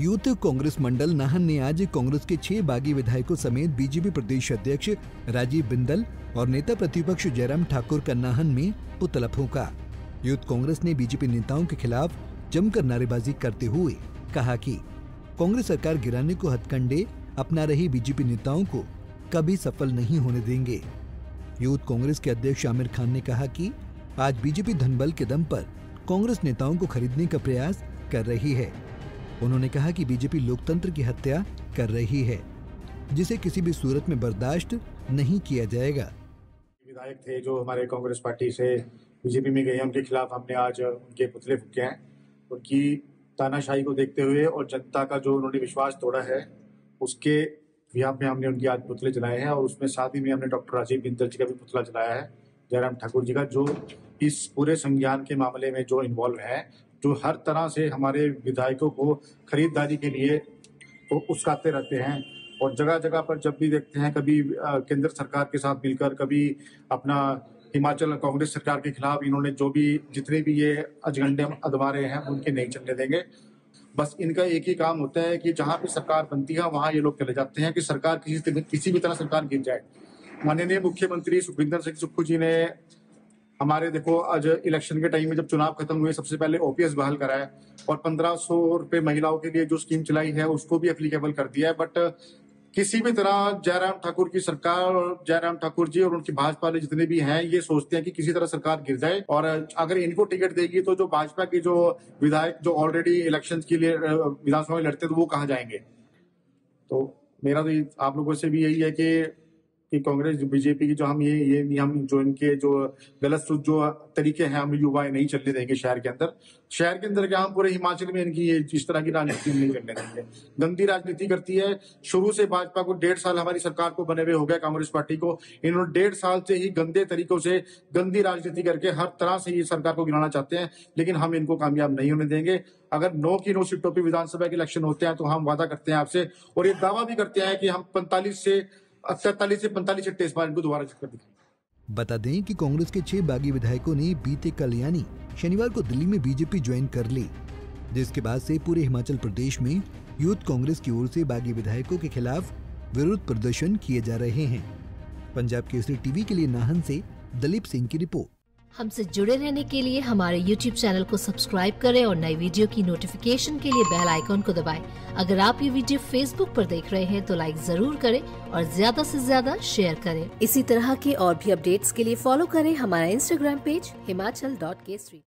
Youth Congress मंडल नाहन ने आज कांग्रेस के 6 बागी विधायकों समेत बीजेपी प्रदेश अध्यक्ष राजीव बिंदल और नेता प्रतिपक्ष जयराम ठाकुर का नाहन में पुतला फूंका। यूथ कांग्रेस ने बीजेपी नेताओं के खिलाफ जमकर नारेबाजी करते हुए कहा कि कांग्रेस सरकार गिराने को हथकंडे अपना रही बीजेपी नेताओं को कभी सफल नहीं होने देंगे। यूथ कांग्रेस के अध्यक्ष आमिर खान ने कहा कि आज बीजेपी धनबल के दम पर कांग्रेस नेताओं को खरीदने का प्रयास कर रही है। उन्होंने कहा कि बीजेपी लोकतंत्र की हत्या कर रही है, जिसे किसी भी सूरत में बर्दाश्त नहीं किया जाएगा। विधायक थे जो हमारे कांग्रेस पार्टी से बीजेपी में गए, उनके खिलाफ हमने आज उनके पुतले फूके हैं। उनकी तानाशाही को देखते हुए और जनता का जो उन्होंने विश्वास तोड़ा है, उसके बिहाफ में हमने उनकी आज पुतले जलाए हैं। और उसमें साथ ही में हमने डॉक्टर राजीव बिंदल जी का भी पुतला जलाया है, जयराम ठाकुर जी का, जो इस पूरे संज्ञान के मामले में जो इन्वॉल्व है, जो हर तरह से हमारे विधायकों को खरीदारी के लिए उकसाते रहते हैं। और जगह जगह पर जब भी देखते हैं, कभी केंद्र सरकार के साथ मिलकर, कभी अपना हिमाचल कांग्रेस सरकार के खिलाफ इन्होंने जो भी जितने भी ये अजगंडे अदमा रहे हैं, उनके नहीं चलने देंगे। बस इनका एक ही काम होता है कि जहां भी सरकार बनती है वहां ये लोग चले जाते हैं कि सरकार किसी भी तरह सरकार गिर जाए। माननीय मुख्यमंत्री सुखविंदर सिंह सुक्खू जी ने हमारे देखो आज इलेक्शन के टाइम में जब चुनाव खत्म हुए, सबसे पहले ओपीएस बहाल कराया और 1500 रुपए महिलाओं के लिए जो स्कीम चलाई है उसको भी एप्लीकेबल कर दिया है। बट किसी भी तरह जयराम ठाकुर की सरकार और जयराम ठाकुर जी और उनकी भाजपा वाले जितने भी हैं, ये सोचते हैं कि किसी तरह सरकार गिर जाए। और अगर इनको टिकट देगी तो जो भाजपा के जो विधायक जो ऑलरेडी इलेक्शन के लिए विधानसभा में लड़ते, तो वो कहाँ जाएंगे। तो मेरा तो आप लोगों से भी यही है कि कांग्रेस बीजेपी की जो हम जो इनके जो गलत जो तरीके हैं, हम युवा नहीं चलने देंगे शहर के अंदर क्या, हम पूरे हिमाचल में इनकी इस तरह की राजनीति नहीं चलने देंगे। गंदी राजनीति करती है। शुरू से भाजपा को 1.5 साल हमारी सरकार को बने हुए हो गया, कांग्रेस पार्टी को इन्होंने 1.5 साल से ही गंदे तरीकों से गंदी राजनीति करके हर तरह से ये सरकार को गिराना चाहते हैं, लेकिन हम इनको कामयाब नहीं होने देंगे। अगर 9 की 9 सीटों पर विधानसभा के इलेक्शन होते हैं तो हम वादा करते हैं आपसे, और ये दावा भी करते हैं कि हम 47 से 45 इस बार इनको दोबारा जीत कर दिखाएंगे। बता दें कि कांग्रेस के 6 बागी विधायकों ने बीते कल यानी शनिवार को दिल्ली में बीजेपी ज्वाइन कर ली, जिसके बाद से पूरे हिमाचल प्रदेश में यूथ कांग्रेस की ओर से बागी विधायकों के खिलाफ विरोध प्रदर्शन किए जा रहे हैं। पंजाब केसरी टीवी के लिए नाहन से दलीप सिंह की रिपोर्ट। हमसे जुड़े रहने के लिए हमारे YouTube चैनल को सब्सक्राइब करें और नई वीडियो की नोटिफिकेशन के लिए बेल आइकॉन को दबाएं। अगर आप ये वीडियो Facebook पर देख रहे हैं तो लाइक जरूर करें और ज्यादा से ज्यादा शेयर करें। इसी तरह के और भी अपडेट्स के लिए फॉलो करें हमारा Instagram पेज himachal.kesri।